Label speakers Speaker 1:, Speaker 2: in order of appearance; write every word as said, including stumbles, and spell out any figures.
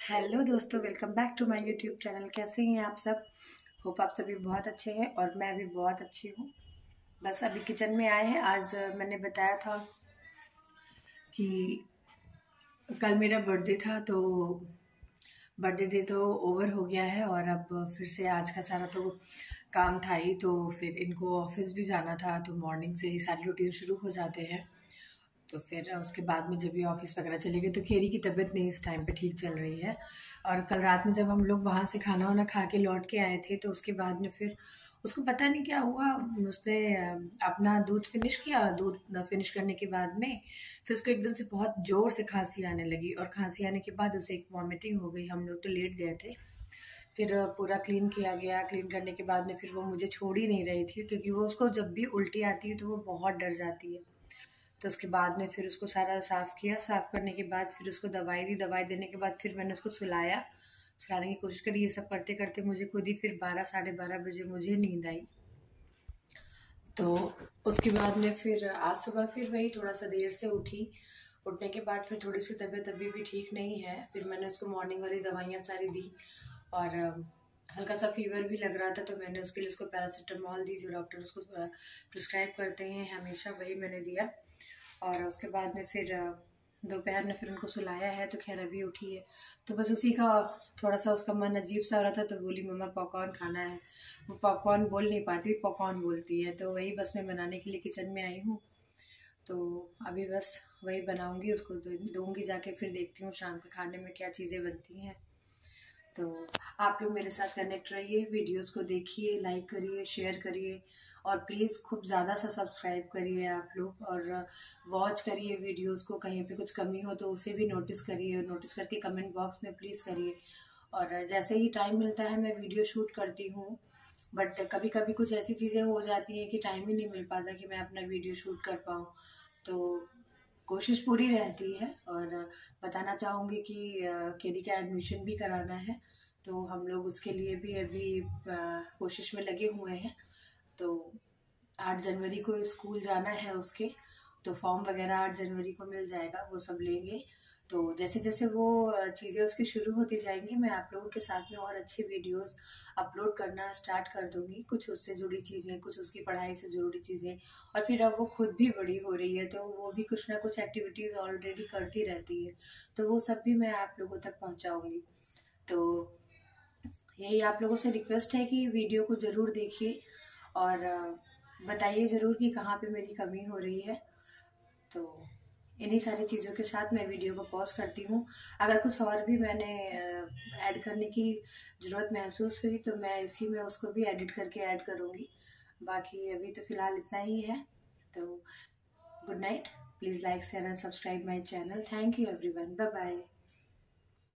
Speaker 1: Hello दोस्तों, welcome back to my YouTube channel. कैसे हैं आप सब? होप आप सभी बहुत अच्छे हैं और मैं भी बहुत अच्छी हूँ। बस अभी किचन में आए हैं। आज मैंने बताया था कि कल मेरा बर्थडे था, तो बर्थडे डे तो ओवर हो गया है और अब फिर से आज का सारा तो काम था ही। तो फिर इनको ऑफिस भी जाना था, तो मॉर्निंग से ही सारी रूटीन शुरू हो जाते हैं। तो फिर उसके बाद में जब ये ऑफिस वगैरह चले गए तो केरी की तबीयत नहीं इस टाइम पे ठीक चल रही है। और कल रात में जब हम लोग वहाँ से खाना वाना खा के लौट के आए थे, तो उसके बाद में फिर उसको पता नहीं क्या हुआ, उसने अपना दूध फिनिश किया। दूध फिनिश करने के बाद में फिर उसको एकदम से बहुत ज़ोर से खांसी आने लगी और खांसी आने के बाद उसे एक वॉमिटिंग हो गई। हम लोग तो लेट गए थे। फिर पूरा क्लीन किया गया। क्लीन करने के बाद में फिर वो मुझे छोड़ ही नहीं रही थी, क्योंकि वो उसको जब भी उल्टी आती है तो वो बहुत डर जाती है। तो उसके बाद में फिर उसको सारा साफ़ किया। साफ़ करने के बाद फिर उसको दवाई दी। दवाई देने के बाद फिर मैंने उसको सुलाया, सुलाने की कोशिश करी। ये सब करते करते मुझे खुद ही फिर बारह साढ़े बारह बजे मुझे नींद आई। तो उसके बाद में फिर आज सुबह फिर वही थोड़ा सा देर से उठी। उठने के बाद फिर थोड़ी सी तबीयत अभी भी ठीक नहीं है। फिर मैंने उसको मॉर्निंग वाली दवाइयाँ सारी दी और हल्का सा फीवर भी लग रहा था, तो मैंने उसके लिए उसको पैरासीटामॉल दी, जो डॉक्टर उसको प्रिस्क्राइब करते हैं हमेशा, वही मैंने दिया। और उसके बाद में फिर दोपहर में फिर उनको सुलाया है, तो खैर अभी उठी है। तो बस उसी का थोड़ा सा उसका मन अजीब सा हो रहा था, तो बोली मम्मा पॉपकॉर्न खाना है। वो पॉपकॉर्न बोल नहीं पाती, पॉपकॉर्न बोलती है। तो वही बस मैं बनाने के लिए किचन में आई हूँ। तो अभी बस वही बनाऊँगी, उसको दूँगी जाके। फिर देखती हूँ शाम के खाने में क्या चीज़ें बनती हैं। तो आप लोग मेरे साथ कनेक्ट रहिए, वीडियोस को देखिए, लाइक करिए, शेयर करिए और प्लीज़ खूब ज़्यादा सा सब्सक्राइब करिए आप लोग। और वॉच करिए वीडियोस को। कहीं पे कुछ कमी हो तो उसे भी नोटिस करिए, नोटिस करके कमेंट बॉक्स में प्लीज़ करिए। और जैसे ही टाइम मिलता है मैं वीडियो शूट करती हूँ, बट कभी कभी कुछ ऐसी चीज़ें हो जाती हैं कि टाइम ही नहीं मिल पाता कि मैं अपना वीडियो शूट कर पाऊँ। तो कोशिश पूरी रहती है। और बताना चाहूँगी कि केडी का एडमिशन भी कराना है, तो हम लोग उसके लिए भी अभी कोशिश में लगे हुए हैं। तो आठ जनवरी को स्कूल जाना है उसके, तो फॉर्म वगैरह आठ जनवरी को मिल जाएगा, वो सब लेंगे। तो जैसे जैसे वो चीज़ें उसकी शुरू होती जाएंगी, मैं आप लोगों के साथ में और अच्छी वीडियोस अपलोड करना स्टार्ट कर दूंगी। कुछ उससे जुड़ी चीज़ें, कुछ उसकी पढ़ाई से जुड़ी चीज़ें। और फिर अब वो खुद भी बड़ी हो रही है, तो वो भी कुछ ना कुछ एक्टिविटीज़ ऑलरेडी करती रहती है, तो वो सब भी मैं आप लोगों तक पहुँचाऊँगी। तो यही आप लोगों से रिक्वेस्ट है कि वीडियो को ज़रूर देखिए और बताइए ज़रूर कि कहाँ पे मेरी कमी हो रही है। तो इन्हीं सारी चीज़ों के साथ मैं वीडियो को पॉज करती हूँ। अगर कुछ और भी मैंने ऐड करने की ज़रूरत महसूस हुई तो मैं इसी में उसको भी एडिट करके ऐड करूँगी। बाकी अभी तो फ़िलहाल इतना ही है। तो good night. Please like share and subscribe my channel. Thank you everyone. Bye bye.